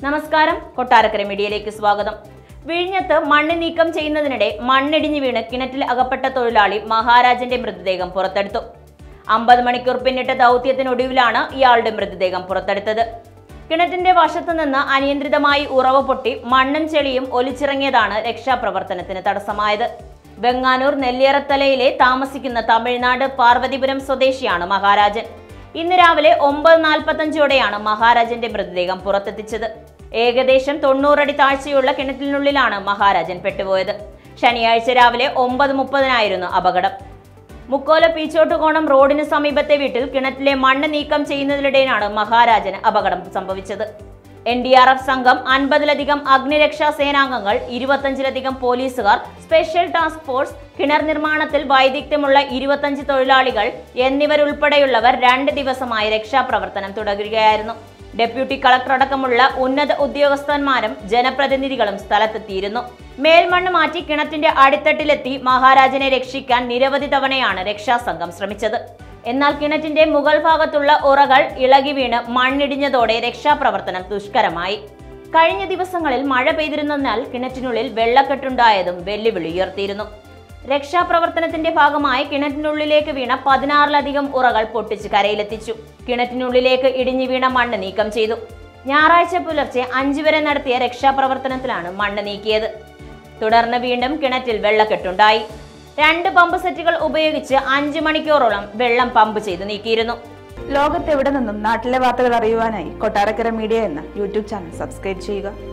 നമസ്കാരം, കൊട്ടാരക്കര മീഡിയയിലേക്ക് സ്വാഗതം. വിഴിഞ്ഞത്ത് മണ്ണ് നീക്കം ചെയ്യുന്നതിനിടെ മണ്ണിടിഞ്ഞു വീണ് കിണറ്റിൽ അകപ്പെട്ട തൊഴിലാളി മഹാരാജന്റെ മൃതദേഹം പുറത്തെടുത്തു. 50 മണിക്കൂർ പിന്നിട്ട ദൗത്യത്തിനൊടുവിലാണ് ഇയാളുടെ മൃതദേഹം പുറത്തെടുത്തത്. കിണറ്റിന്റെ വശത്തു നിന്ന് അനിയന്ത്രിതമായി ഉറവ് പൊട്ടി മണ്ണും ചെളിയും ഒലിച്ചിറങ്ങിയതാണ് രക്ഷാപ്രവർത്തനത്തിന് തടസ്സമായത്. വെങ്ങാനൂർ നെല്ലിയറത്തലയിലെ താമസിക്കുന്ന തമിഴ്നാട് പാർവതിപുരം സ്വദേശിയാണ് മഹാരാജൻ. ഇന്ന് രാവിലെ 9:45ഓടെയാണ് മഹാരാജന്റെ മൃതദേഹം പുറത്തെത്തിച്ചത്. ഏകദേശം 90 അടി താഴ്ചയുള്ള കിണറ്റിനുള്ളിലാണ് മഹാരാജൻ പെട്ടുപോയത്. ശനിയാഴ്ച രാവിലെ 9:30-നായിരുന്നു അപകടം. മുക്കോല പീച്ചോട്ടുകോണം റോഡിന് സമീപത്തെ വീട്ടിൽ കിണറ്റിലെ മണ്ണ് നീക്കം ചെയ്യുന്നതിനിടെയാണ് മഹാരാജന് അപകടം സംഭവിച്ചത്. NDRF സംഘം, 50-ലധികം അഗ്നിരക്ഷാ സേനാംഗങ്ങൾ, 25-ലധികം പോലീസുകാർ, സ്പെഷ്യൽ ടാസ്ക് ഫോഴ്സ്, കിണർ നിർമ്മാണത്തിൽ വൈദഗ്ധ്യമുള്ള 25 തൊഴിലാളികൾ എന്നിവരുൾപ്പെടെയുള്ളവർ 2 ദിവസമായി രക്ഷാപ്രവർത്തനം തുടരുകയായിരുന്നു. ഡെപ്യൂട്ടി കളക്ടർ അടക്കമുള്ള ഉന്നത ഉദ്യോഗസ്ഥന്മാരും ജനപ്രതിനിധികളും സ്ഥലത്തെത്തിയിരുന്നു. മേൽമണ്ണ് മാറ്റി കിണറ്റിന്റെ അടിത്തട്ടിലെത്തി മഹാരാജനെ രക്ഷിക്കാൻ നിരവധി തവണയാണ് രക്ഷാസംഘം ശ്രമിച്ചത്. എന്നാൽ കിണറ്റിന്റെ മുകൾ ഭാഗത്തുള്ള ഉറകൾ ഇളകി വീണ് മണ്ണിടിഞ്ഞതോടെ രക്ഷാപ്രവർത്തനം ദുഷ്കരമായി. കഴിഞ്ഞ ദിവസങ്ങളിൽ മഴ പെയ്തിരുന്നതിനാൽ കിണറ്റിനുള്ളിൽ വെള്ളക്കെട്ടുണ്ടായതും വെല്ലുവിളി ഉയർത്തിയിരുന്നു. രക്ഷാപ്രവർത്തനത്തിന്റെ ഭാഗമായി കിണറ്റിനുള്ളിലേക്ക് വീണ 16-ലധികം ഉറകൾ പൊട്ടിച്ച് കരയിലെത്തിച്ചു. കിണറ്റിനുള്ളിലേക്ക് ഇടിഞ്ഞു വീണ മണ്ണ് നീക്കം ചെയ്തു. ഞായറാഴ്ച പുലർച്ചെ 5 വരെ നടത്തിയ രക്ഷാപ്രവർത്തനത്തിലാണ് മണ്ണ് നീക്കിയത്. തുടർന്ന് വീണ്ടും കിണറ്റിൽ വെള്ളക്കെട്ടുണ്ടായി. 2 പമ്പ് സെറ്റുകൾ ഉപയോഗിച്ച് 5 മണിക്കൂറോളം വെള്ളം പമ്പ് ചെയ്ത് നീക്കിയിരുന്നു. ലോകത്തെവിടെ നിന്നും നാട്ടിലെ വാർത്തകൾ അറിയുവാനായി കൊട്ടാരക്കര മീഡിയ എന്ന യൂട്യൂബ് ചാനൽ സബ്സ്ക്രൈബ് ചെയ്യുക.